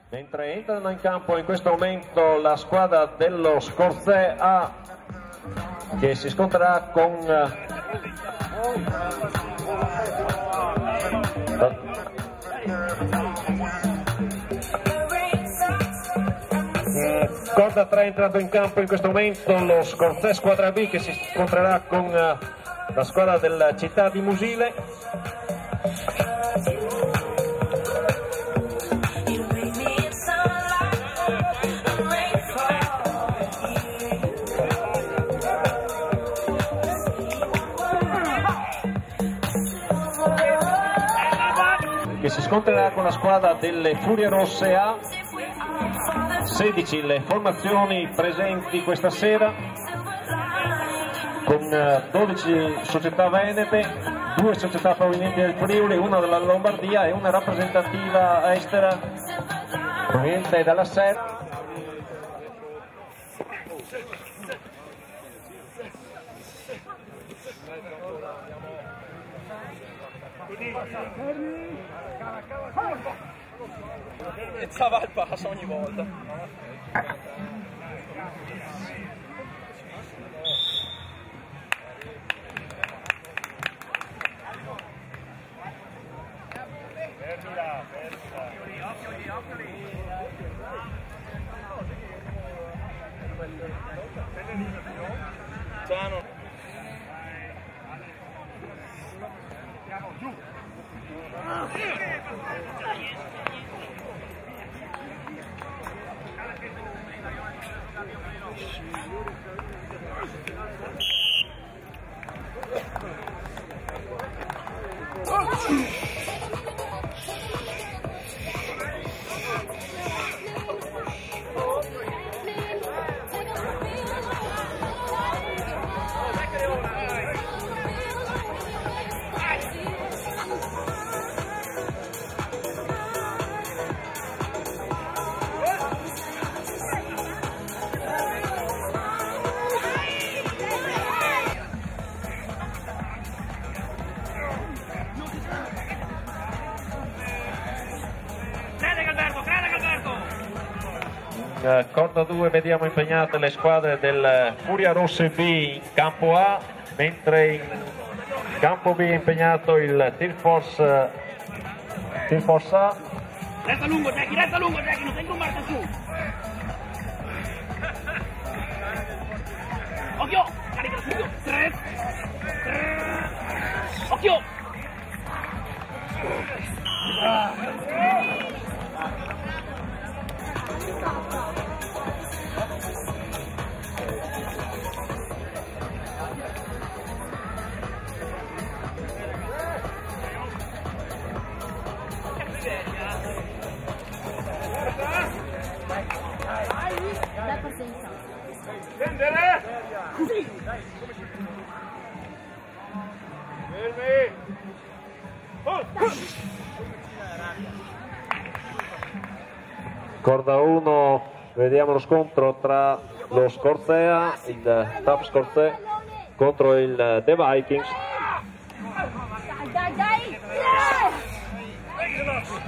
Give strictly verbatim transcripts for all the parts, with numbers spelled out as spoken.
Mentre entrano in campo in questo momento la squadra dello Scorzè A, che si scontrerà con Corda tre è entrato in campo in questo momento lo Scorzè squadra B, che si scontrerà con la squadra della città di Musile. Che si scontrerà con la squadra delle Furie Rosse A. sedici le formazioni presenti questa sera, con dodici società venete, due società provenienti del Friuli, una dalla Lombardia e una rappresentativa estera proveniente dalla Serbia. E va il passo ogni volta. Perdila, perdila. Ciano. Andiamo giù. Corda due vediamo impegnate le squadre del Furia Rosse B in campo A, mentre in campo B è impegnato il Team Force, Team Force A. Resta lungo Jackie, resta lungo Jackie, non sei incombarto su. Occhio, carica subito. Tre, tre. Occhio. Ah. Scendere! Così! Fermi! Oh. Corda uno, vediamo lo scontro tra lo Scorzè, il Top Scorzè contro il The Vikings. Dai, dai! Yes!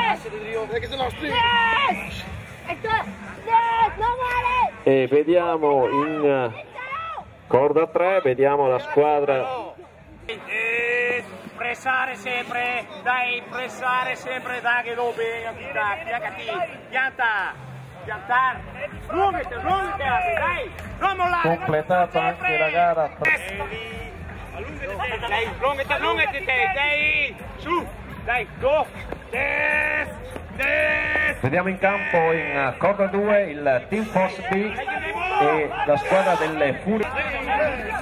Yes! Yes! Non male! E vediamo in corda tre, vediamo la squadra. E pressare sempre, dai, pressare sempre, dai che lo bene, piantati, pianta, piantare, lungate, lungate, dai, non mollare. Completata anche la gara. Dai, lungate, lungate te, dai, su, dai, go, des, des. Vediamo in campo in corda due il Team Force B e la squadra delle Furie.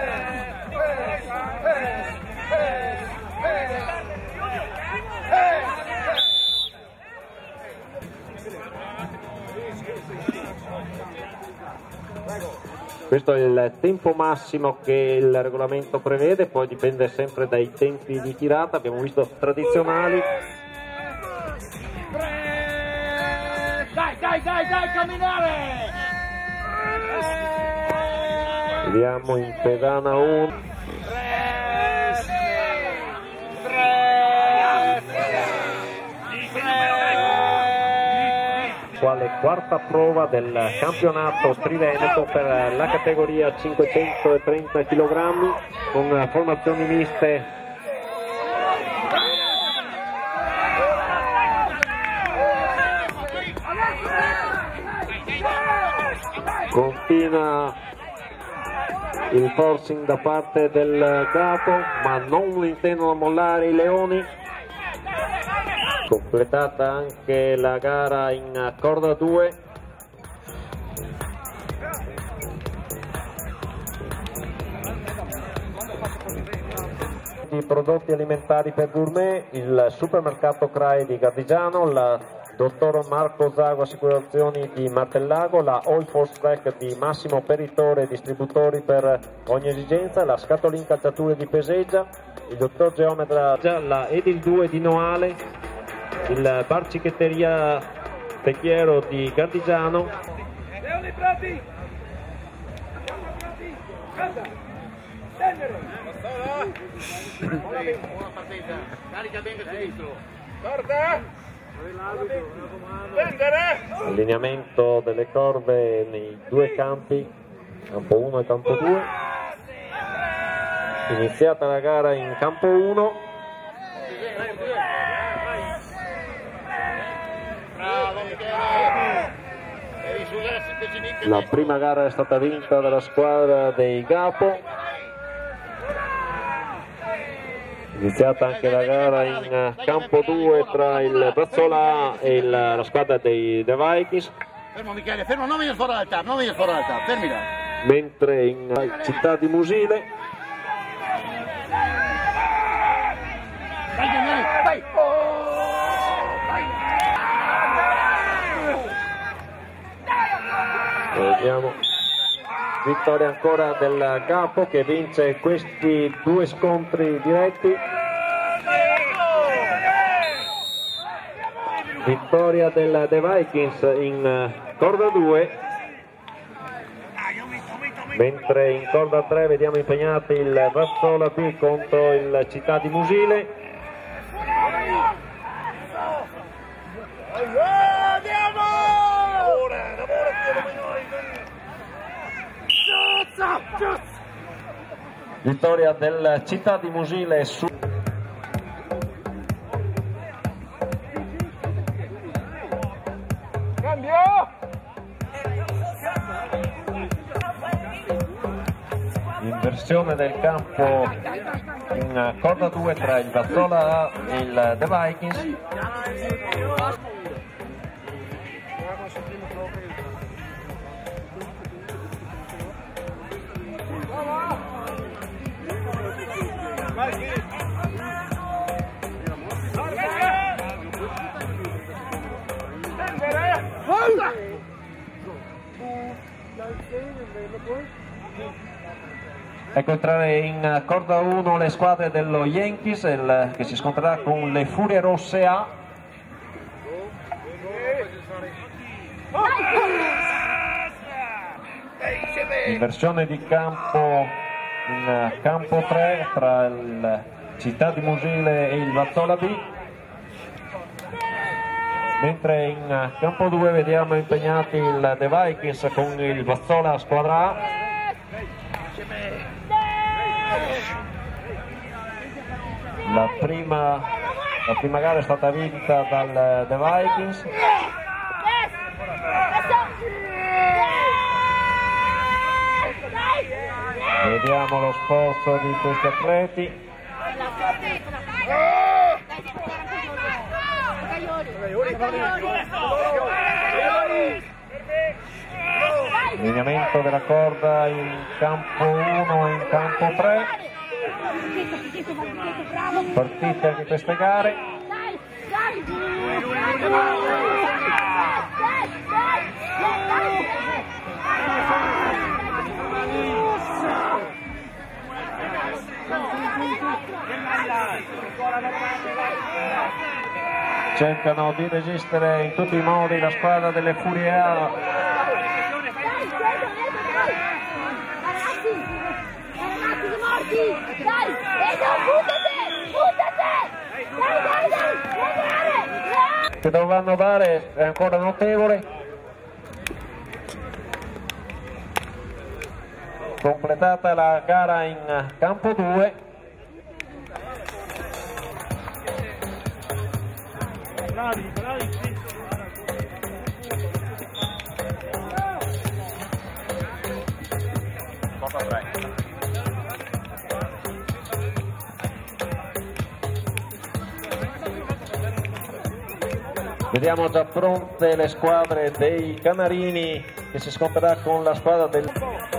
Questo è il tempo massimo che il regolamento prevede, poi dipende sempre dai tempi di tirata, abbiamo visto tradizionali. Dai, dai, dai, dai, camminare! Vediamo in pedana uno. quale quarta prova del campionato triveneto per la categoria cinquecentotrenta chilogrammi con formazioni miste. Continua il forcing da parte del Gapo, ma non intendono mollare i leoni. Completata anche la gara in corda due. I prodotti alimentari per gourmet, il supermercato C R A E di Gardigiano, la dottor Marco Zago Assicurazioni di Martellago, la All Force Track di Massimo Peritore, distributori per ogni esigenza, la Scatolin Calciature di Peseggia, il dottor Geometra, la Edil due di Noale, il bar Cicchetteria Pecchiero di Gardigiano. Leoni Prati! Calda! Tendere! Buona partita, carica bene il sinistro. Guarda! Tendere! Allineamento delle corve nei due campi, campo uno e campo due. Iniziata la gara in campo uno. Bravo Michele! Devi usare semplicemente. La prima gara è stata vinta dalla squadra dei Gapo. Iniziata anche la gara in campo due tra il Brazzola A e il, la squadra dei The Vikings. Fermo Michele, fermo, non venire fuori dall'altare, non venire fuori dall'altare, fermi là. Mentre in Città di Musile Vai, vai, vai! Oh, vediamo vittoria ancora del Gapo che vince questi due scontri diretti. Vittoria del The Vikings in corda due, mentre in corda tre vediamo impegnati il Brazzola B contro il Città di Musile. Vittoria del Città di Musile su Cambio! inversione del campo in corda due tra il Brazzola A e il The Vikings. Ecco entrare in corda uno le squadre dello Yankees il, che si scontrerà con le Furie Rosse A. Inversione di campo in campo tre tra il Città di Musile e il Brazzola B, mentre in campo due vediamo impegnati il The Vikings con il Brazzola squadra A. La prima, la prima gara è stata vinta dal The Vikings. Vediamo lo sforzo di questi atleti. Allineamento della corda in campo uno e in campo tre. Partite anche queste gare. Cercano di resistere in tutti i modi la squadra delle Furie A. Dai, buttati, buttati! Dai, dai, dai, dai, dai! che dovranno dare è ancora notevole. Completata la gara in campo due. Bravi, bravi, sì. Vediamo già pronte le squadre dei Canarini che si scontrerà con la squadra del...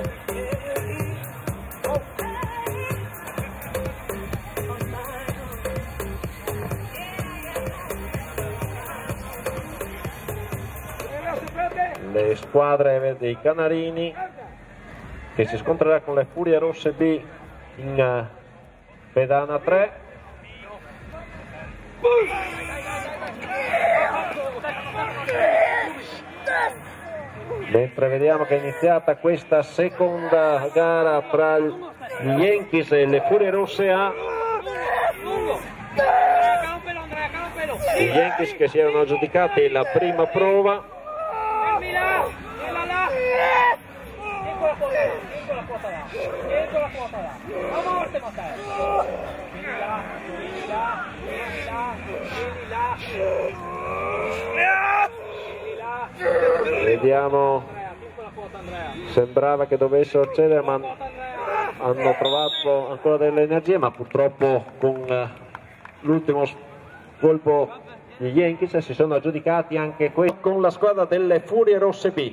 le squadre dei Canarini che si scontrerà con le Furie Rosse B in pedana tre. Mentre vediamo che è iniziata questa seconda gara tra gli Yankees e le Furie Rosse A, gli Yankees che si erano aggiudicati la prima prova. Vediamo, sembrava che dovessero accedere, ma hanno trovato ancora delle energie, ma purtroppo con l'ultimo colpo gli Yankees si sono aggiudicati anche questo con la squadra delle Furie Rosse B.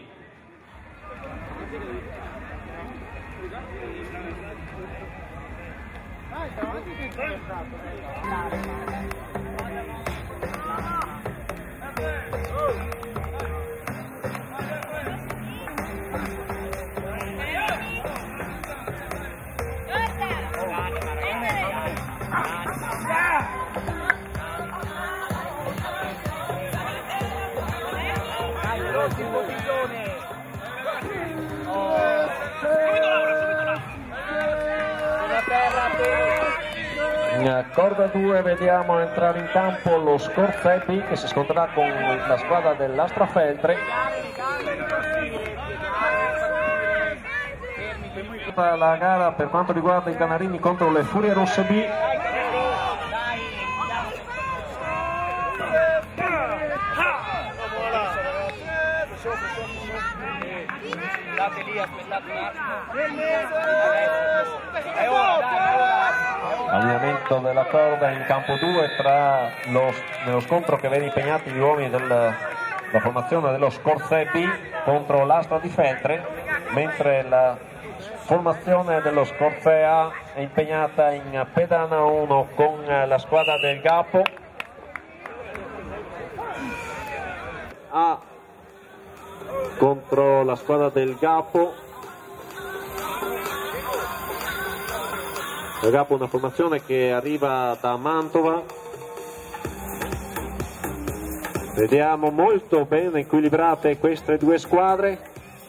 In corda due vediamo entrare in campo lo Scorzè B che si scontrerà con la squadra dell'Astrafeltre. La gara per quanto riguarda i Canarini contro le Furie Rosse B. Aspettate lì, aspettate un attimo. Allineamento della corda in campo due tra lo, nello scontro che vede impegnati gli uomini della formazione dello Scorzè B contro l'Astra di Feltre, mentre la formazione dello Scorzè A è impegnata in pedana uno con la squadra del Gapo. A contro la squadra del Gapo. Il Gapo è una formazione che arriva da Mantova. Vediamo molto bene equilibrate queste due squadre.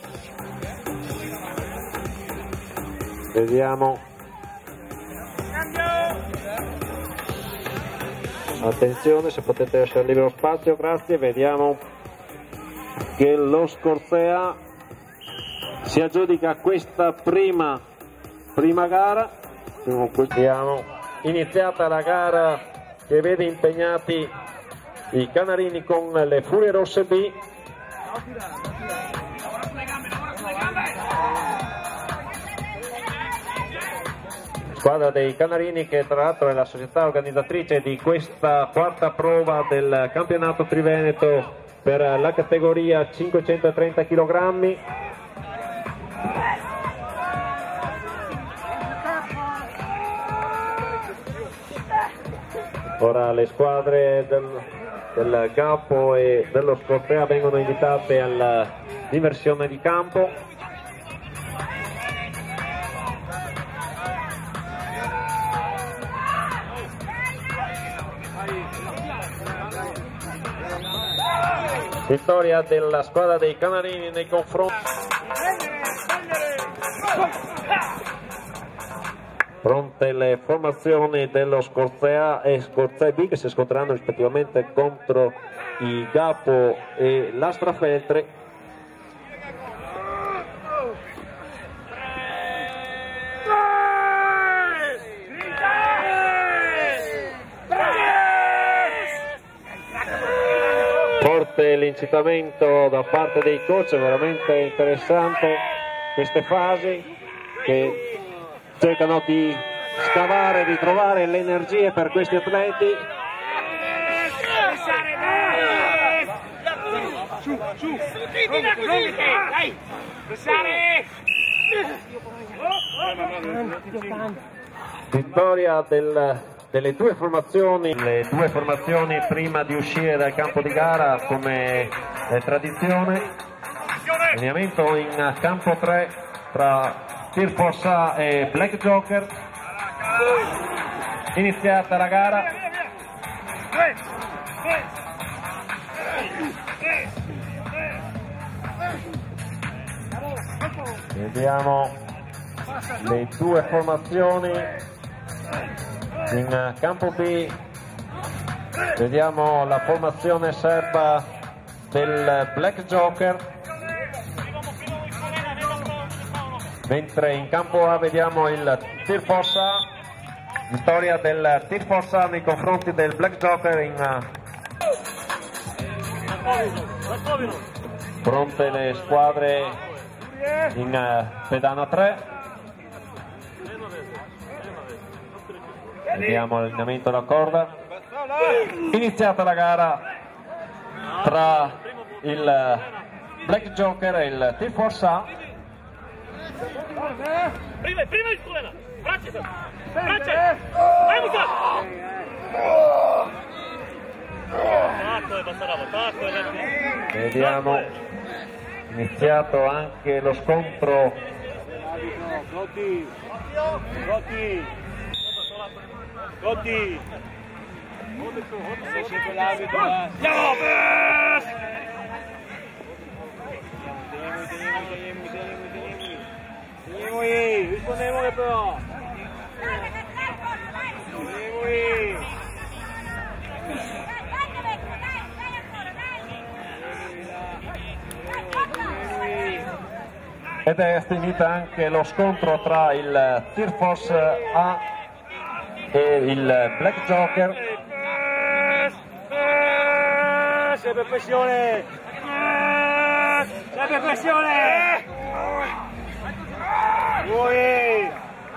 Vediamo. Attenzione, se potete lasciare libero spazio, grazie. Vediamo che lo Scorzè A si aggiudica questa prima, prima gara. Vediamo, iniziata la gara che vede impegnati i Canarini con le Furie Rosse B. Squadra dei Canarini che tra l'altro è la società organizzatrice di questa quarta prova del campionato triveneto per la categoria cinquecentotrenta chilogrammi. Ora le squadre del, del Gapo e dello Scorzè vengono invitate all'immersione di campo. Vittoria della squadra dei Canarini nei confronti. Pronte le formazioni dello Scorzè A e Scorzè B che si scontreranno rispettivamente contro i Gapo e l'Astrafeltre. Forte l'incitamento da parte dei coach, è veramente interessante queste fasi che cercano di scavare, di trovare le energie per questi atleti. Su, su, dai, pressare! Vittoria del, delle due formazioni, le due formazioni prima di uscire dal campo di gara come è tradizione. Allenamento in campo tre tra Team Force A e Black Joker. Iniziata la gara. Vediamo le due formazioni in campo B. Vediamo la formazione serba del Black Joker, mentre in campo A vediamo il Team Force A, vittoria del Team Force A nei confronti del Black Joker. In pronte le squadre in pedana tre. Vediamo l'allenamento da corda. Iniziata la gara tra il Black Joker e il Team Force A. Prima, prima il problema. Braccia, braccia. Vai Musa. Tacco e passarava, tacco e vediamo iniziato anche lo scontro. Gotti, Gotti, Gotti. Andiamo, Bess! Teniamoli, rispondiamoli però. Teniamoli. Ed è finita anche lo scontro tra il Team Force A e il Black Joker. Sempre pressione! Sempre pressione! Voi!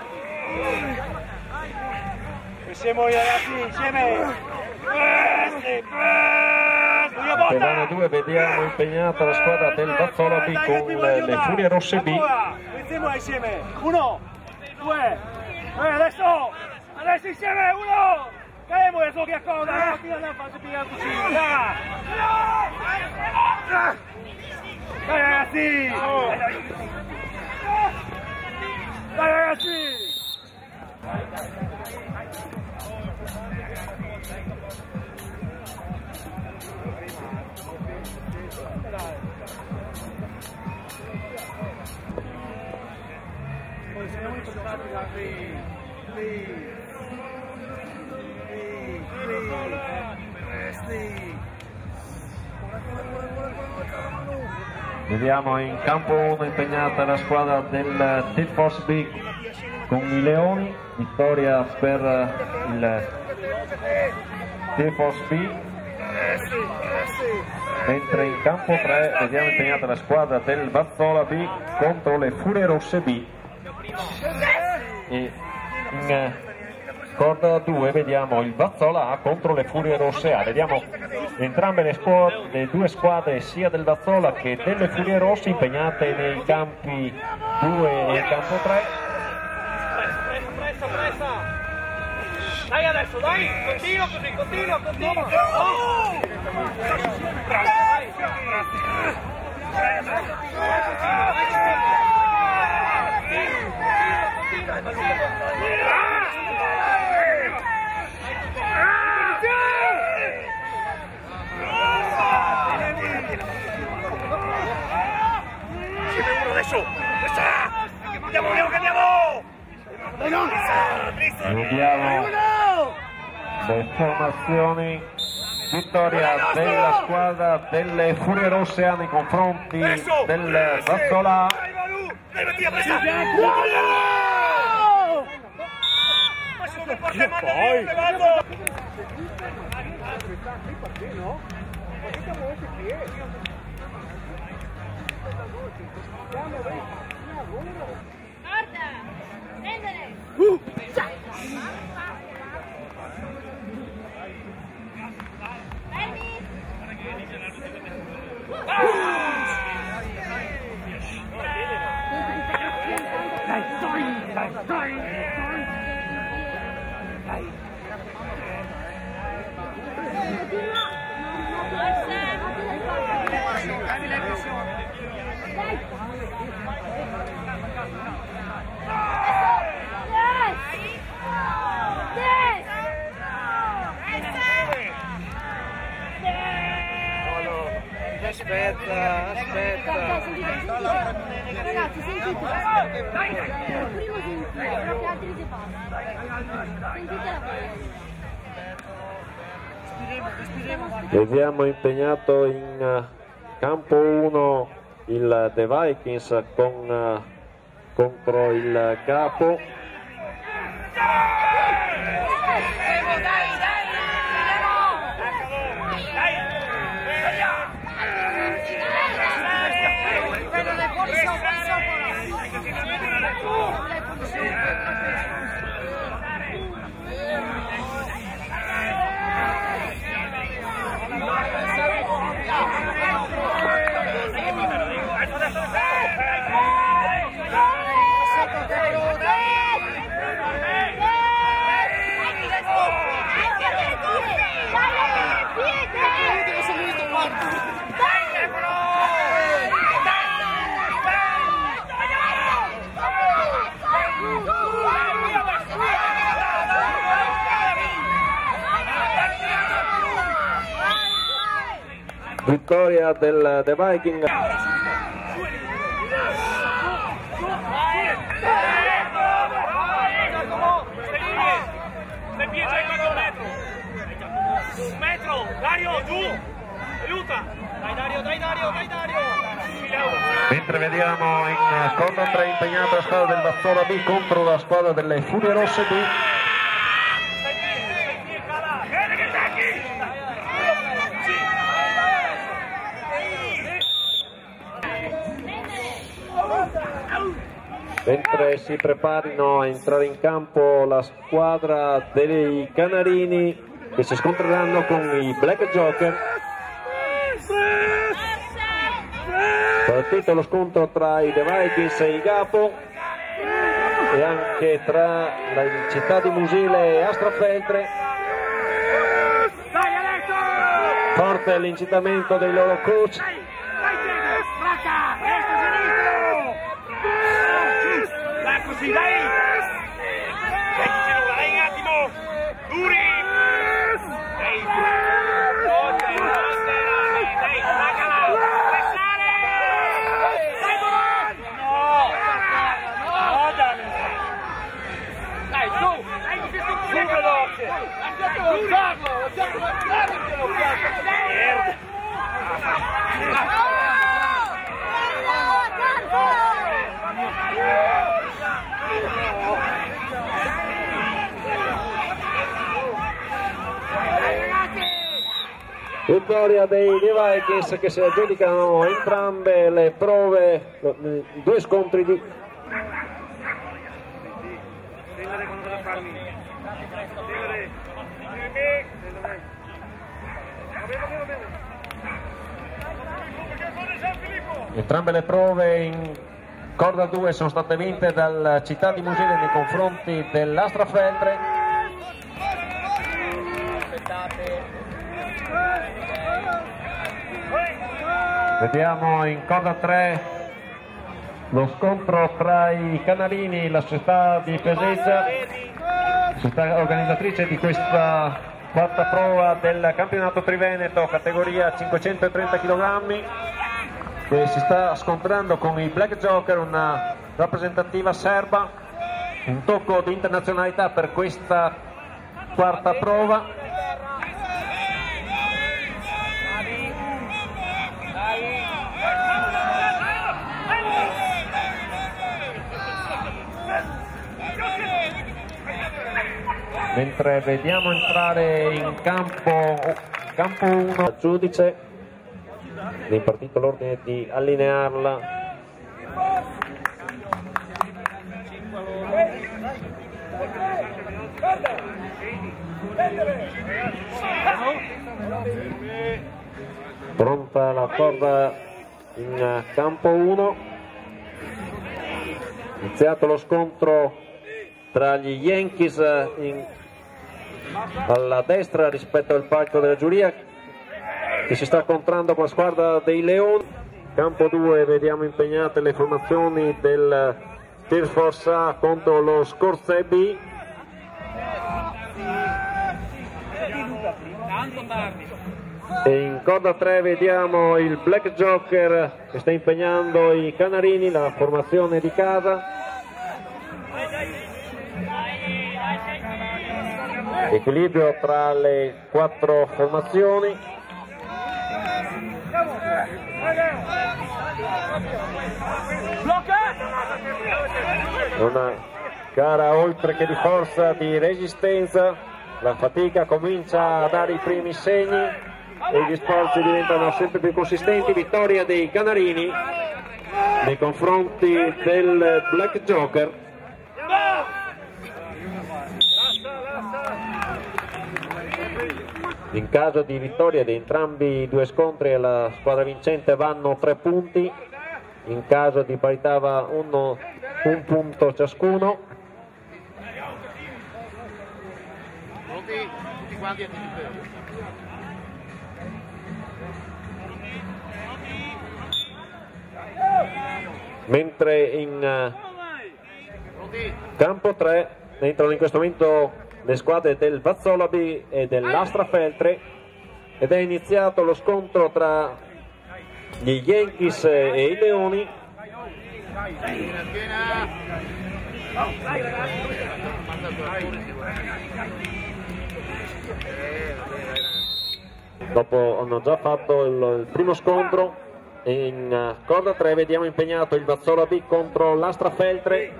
Pressiamo ragazzi insieme! Pedana due vediamo impegnata la squadra del Vazzola B con le, le Furie Rosse B. Mettiamola insieme! Uno! Due! Eh, adesso! Adesso insieme! Uno! Caiamo adesso che accorda! No, tira la fase pigliare così! Dai ragazzi! Dai ragazzi! Vediamo in campo uno impegnata la squadra del Team Force B con i Leoni, vittoria per il Team Force B, mentre in campo tre vediamo impegnata la squadra del Vazzola B contro le Furie Rosse B. E in corda due vediamo il Vazzola A contro le Furie Rosse A. Vediamo entrambe le, le due squadre sia del Vazzola che delle Furie Rosse impegnate nei campi due e campo tre. Pressa, pressa! Dai adesso, dai! Continua così, continua, continua! Oh! Adesso! Andiamo, andiamo, andiamo! Vediamo le formazioni. Vittoria della squadra delle Furie Rosse nei confronti del Vazzola. Aspetta, aspetta. Ragazzi, sentite. Il primo sentite, gli altri si fanno. Sentite la parola. Vediamo impegnato in campo uno il The Vikings con, contro il Capo. Vittoria del The Viking. Un metro, Dario, giù! Aiuta! Dai Dario, dai Dario, dai Dario! Mentre vediamo in corda tre impegnata la squadra del Vazzola B contro la squadra delle Furie Rosse B. Mentre si preparino a entrare in campo la squadra dei Canarini che si scontreranno con i Black Joker. Partito lo scontro tra i The Vikings e i Capo e anche tra la Città di Musile e Astrafeltre. Forte l'incitamento dei loro coach. Così, dai! Dai, dai un attimo! Duri! Dai! Dai, dai, staccala! Pressare! Dai, no! No, dai! Dai, su! Dai, su veloce! Dai, Carlo! Carlo! Vittoria dei Vikings che si aggiudicano entrambe le prove, due scontri di... Entrambe le prove in corda due sono state vinte dal Città di Musile nei confronti dell'Astrafeltre. Vediamo in corda tre lo scontro tra i Canarini, la società di Peseggia, società organizzatrice di questa quarta prova del campionato triveneto categoria cinquecentotrenta chilogrammi, che si sta scontrando con i Black Joker, una rappresentativa serba. Un tocco di internazionalità per questa quarta prova. Mentre vediamo entrare in campo campo uno il giudice, è impartito l'ordine di allinearla. Pronta la corda in campo uno. Iniziato lo scontro tra gli Yankees in, alla destra rispetto al palco della giuria, che si sta incontrando con la squadra dei Leoni. Campo due vediamo impegnate le formazioni del Tir Force A contro lo Scorzè B. E in corda tre vediamo il Black Joker che sta impegnando i Canarini, la formazione di casa. Equilibrio tra le quattro formazioni. Una gara oltre che di forza, di resistenza. La fatica comincia a dare i primi segni e gli sforzi diventano sempre più consistenti. Vittoria dei Canarini nei confronti del Black Joker. In caso di vittoria di entrambi i due scontri alla squadra vincente vanno tre punti, in caso di parità va uno, un punto ciascuno. Mentre in campo tre entrano in questo momento le squadre del Vazzolaby e dell'Astrafeltre ed è iniziato lo scontro tra gli Yankees e i Leoni. Dopo hanno già fatto il, il primo scontro. In corda tre vediamo impegnato il Vazzolaby contro l'Astrafeltre.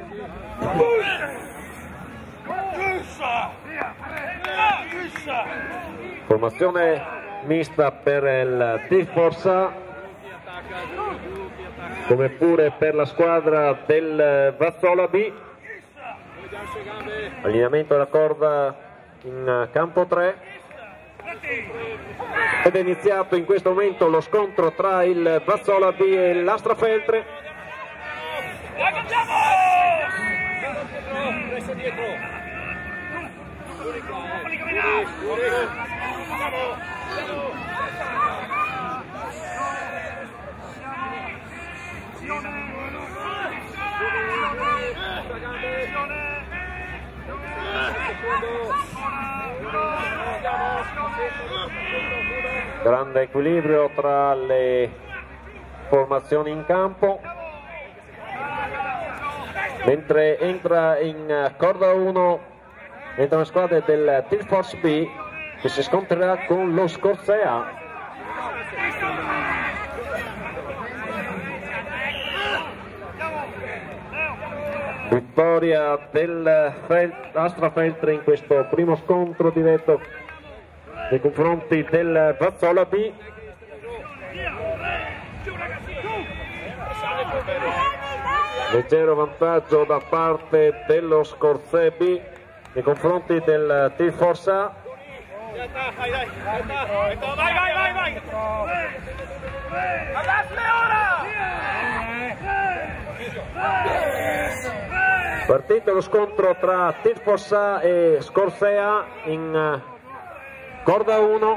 Formazione mista per il Tir Force A, come pure per la squadra del Vazzolaby. Allineamento della corda in campo tre ed è iniziato in questo momento lo scontro tra il Vazzolaby e l'Astrafeltre. Grande equilibrio tra le formazioni in campo, mentre entra in corda uno entrano le squadre del Tir Force B che si scontrerà con lo Scorzè A. Vittoria dell'Astrafeltre in questo primo scontro diretto nei confronti del Vazzolaby. Leggero vantaggio da parte dello Scorzè B nei confronti del Tir Force A. Vai, vai, vai, vai! Partito lo scontro tra Tir Force A e Scorzè A in corda uno.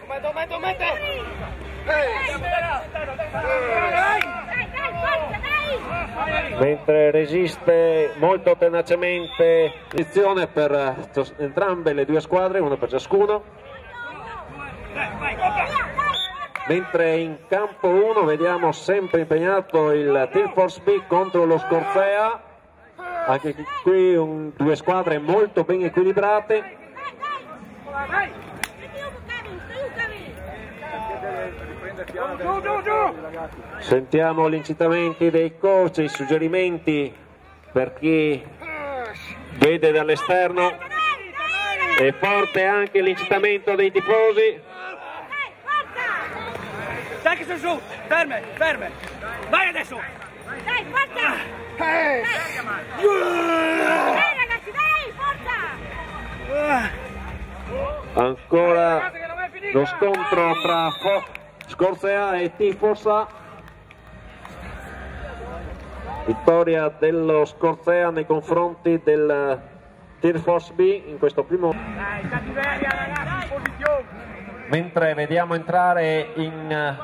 Mentre resiste molto tenacemente posizione per entrambe le due squadre, una per ciascuno. Mentre in campo uno vediamo sempre impegnato il Tir Force B contro lo Scorzè A. Anche qui un, due squadre molto ben equilibrate. Sentiamo gli incitamenti dei coach, i suggerimenti per chi vede dall'esterno. È forte anche l'incitamento dei tifosi. Dai che su, ferme, ferme, vai adesso! Dai, forza! Dai ragazzi, dai, forza! Ancora lo scontro tra Scorzea e Tirfors. Vittoria dello Scorzea nei confronti del Tirfors B in questo primo. Dai, cattiveria ragazzi, posizione! Mentre vediamo entrare in,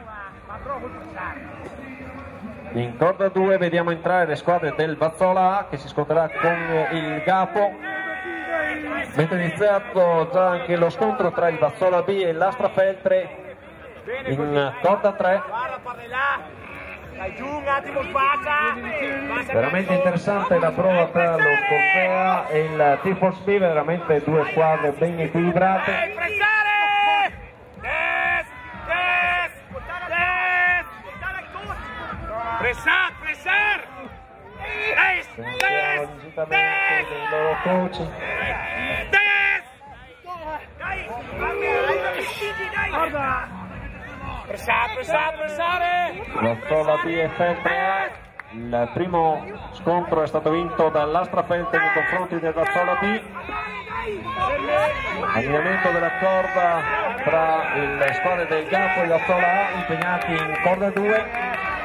in corda due, vediamo entrare le squadre del Vazzola A che si scontrerà con il Gapo. Mentre è iniziato già anche lo scontro tra il Vazzola B e l'Astrafeltre in corda tre. Dai giù un attimo, spaccia! Veramente interessante la prova tra lo Scorzea e il Tirfors B, veramente due squadre ben equilibrate. Pressare! Des! Des! Des! Pressar! Pressar! Des! Sentiamo l'incitamento dei loro coach. Des! Dai! Guarda! Pressare, pressare, pressare! Vazzola B e Feltre A. Il primo scontro è stato vinto dall'Astrafeltre nei confronti del Vazzola B. Allineamento della corda tra le squadre del Gapo e Vazzola A impegnati in corda due.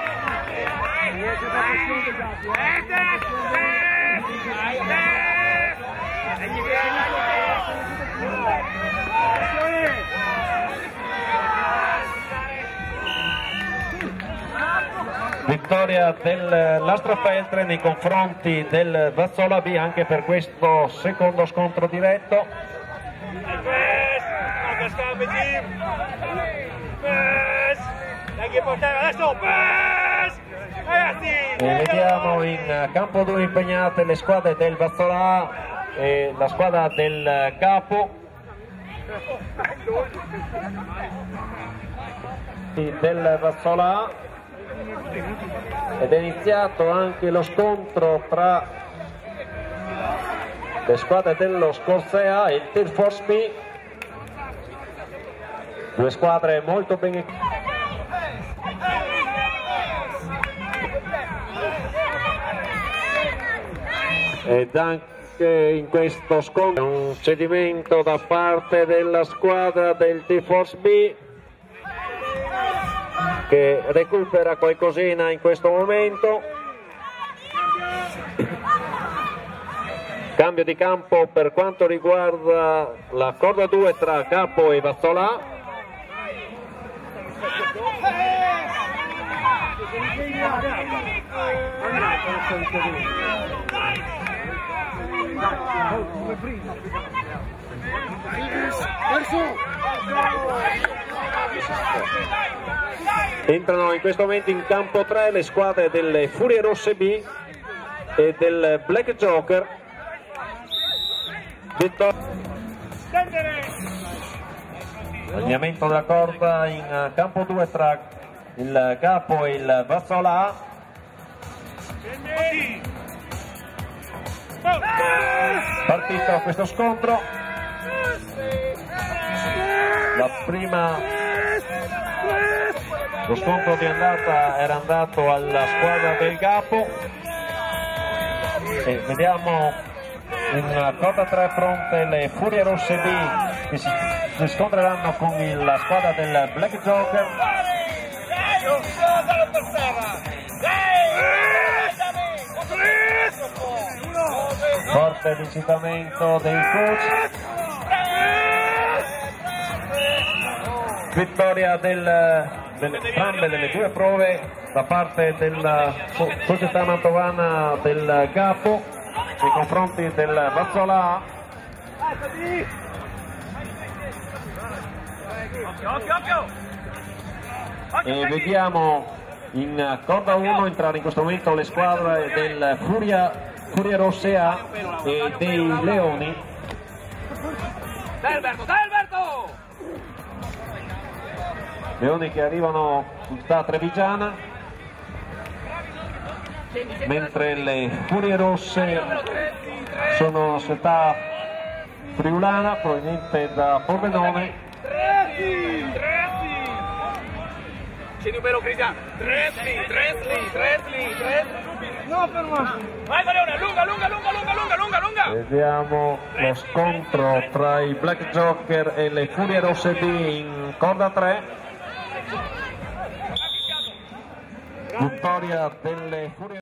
Vittoria dell'Astrafeltre nei confronti del Vazzola B anche per questo secondo scontro diretto. E vediamo in campo due impegnate le squadre del Vazzola A e la squadra del Gapo. Del Vazzola A. Ed è iniziato anche lo scontro tra le squadre dello Scorzea e il Tirfors B, due squadre molto ben ed anche in questo scontro un cedimento da parte della squadra del Tirfors B che recupera qualcosina in questo momento. Cambio di campo per quanto riguarda la corda due tra Gapo e Vazzola. Entrano in questo momento in campo tre le squadre delle Furie Rosse B e del Black Joker. Allineamento della corda in campo due tra il Gapo e il Vazzola A. Partito questo scontro. La prima, lo scontro di andata era andato alla squadra del Gapo e vediamo in corda tre fronte le Furie Rosse B che si, si scontreranno con il, la squadra del Black Joker. Forte l'incitamento dei coach. Vittoria del, delle, entrambe delle due prove da parte della società mantovana del Gapo nei confronti del Vazzola A. E vediamo in corda uno entrare in questo momento le squadre del Furia Furie Rosse A e dei Leoni. Dai Alberto, dai Alberto! Leoni che arrivano da Trevigiana, mentre le Furie Rosse sono società friulana proveniente da Pordenone. C'è numero Cristian, Tresli, Tresli, Tresli, Tresli. No, fermo. Vai Leone, allunga, allunga, allunga, allunga, allunga, allunga, allunga. Vediamo lo scontro tra i Black Joker e le Furie Rosse B in corda tre. Vittoria delle Furie